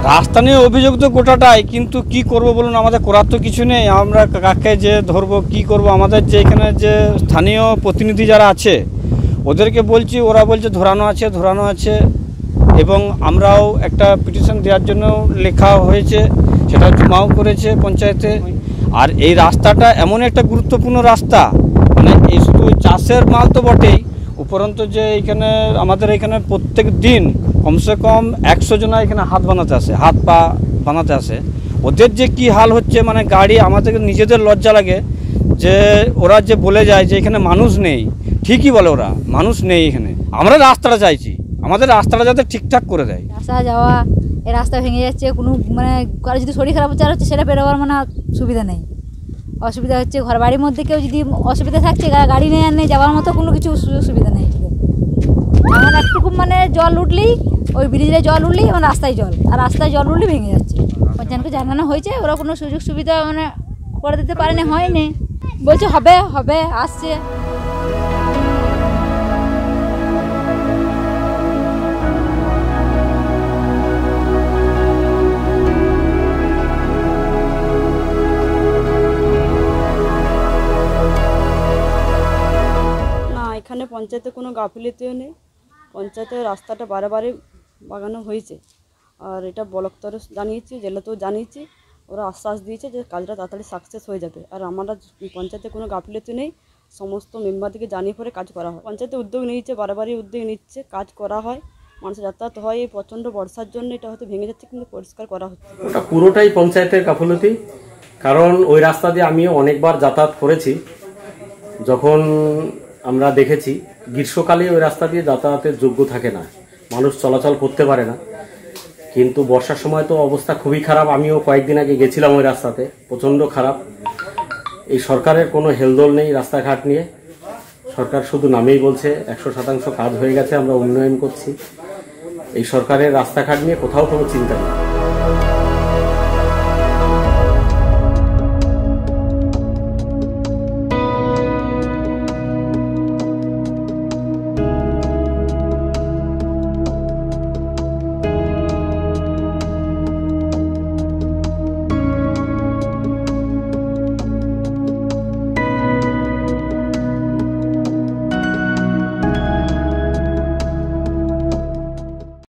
রাস্তা নিয়ে অভিযোগ তো গোটাটাই, কিন্তু কি করব বলুন, আমাদের করার তো কিছু নেই। আমরা কাকে যে ধরবো, কি করব? আমাদের যে এখানে যে স্থানীয় প্রতিনিধি যারা আছে ওদেরকে বলছি, ওরা বলছে ধরানো আছে। এবং আমরাও একটা পিটিশন দেওয়ার জন্য লেখা হয়েছে, সেটা জমাও করেছে পঞ্চায়েতে। আর এই রাস্তাটা এমন একটা গুরুত্বপূর্ণ রাস্তা, মানে এই শুধু চাষের মাল তো বটেই, উপরন্ত যে এখানে আমাদের এখানে প্রত্যেক দিন কমসে কম 100 জনা এখানে হাত পা বানাতে আসে। ওদের যে কি হাল হচ্ছে, মানে গাড়ি, আমাদের নিজেদের লজ্জা লাগে যে ওরা যে বলে যায় যে এখানে মানুষ নেই। ঠিকই বলে, ওরা মানুষ নেই এখানে। আমরা রাস্তাটা চাইছি, আমাদের রাস্তাটা যাতে ঠিকঠাক করে দেয়। আসা যাওয়া, এই রাস্তা ভেঙে যাচ্ছে, কোনো মানে কারো যদি শরীর খারাপ হচ্ছে সেটা বেরোবার মানে সুবিধা নেই, অসুবিধা হচ্ছে। ঘর বাড়ির মধ্যে কেউ যদি অসুবিধা থাকছে, গাড়ি নেই আর নেই, যাওয়ার মতো কোনো কিছু সুবিধা নেই। আমার একটুকু মানে জল উঠলেই, ওই ব্রিজে জল উঠলেই আমার রাস্তায় জল, আর রাস্তায় জল উঠলেই ভেঙে যাচ্ছে। পঞ্চায়েতকে জানানো হয়েছে, ওরা কোনো সুযোগ সুবিধা মানে করে দিতে পারেনি, হয়নি। বলছে হবে আসছে। এখানে পঞ্চায়েতে কোনো গাফিলতিও নেই। পঞ্চায়েতের রাস্তাটা বারে বাগানো হয়েছে, আর এটা ব্লক স্তরে জানিয়েছি, জেলাতেও জানিয়েছি। ওরা আশ্বাস দিয়েছে যে কাজটা তাড়াতাড়ি সাকসেস হয়ে যাবে। আর আমরা পঞ্চায়েতে কোনো গাফিলতি নেই, সমস্ত মেম্বারদেরকে জানিয়ে পরে কাজ করা হয়। পঞ্চায়েতে উদ্যোগ নিয়েছে, বারবারই উদ্যোগ নিচ্ছে, কাজ করা হয়, মানুষের যাতায়াত হয়। এই প্রচণ্ড বর্ষার জন্য এটা হয়তো ভেঙে যাচ্ছে, কিন্তু পরিষ্কার করা হচ্ছে। ওটা পুরোটাই পঞ্চায়েতের গাফিলতি, কারণ ওই রাস্তা দিয়ে আমিও অনেকবার যাতায়াত করেছি। যখন আমরা দেখেছি গ্রীষ্মকালে ওই রাস্তা দিয়ে যাতায়াতের যোগ্য থাকে না, মানুষ চলাচল করতে পারে না। কিন্তু বর্ষার সময় তো অবস্থা খুবই খারাপ। আমিও কয়েকদিন আগে গেছিলাম ওই রাস্তাতে, প্রচণ্ড খারাপ। এই সরকারের কোনো হেলদোল নেই রাস্তাঘাট নিয়ে। সরকার শুধু নামেই বলছে 100% কাজ হয়ে গেছে, আমরা উন্নয়ন করছি। এই সরকারের রাস্তাঘাট নিয়ে কোথাও কোনো চিন্তা নেই।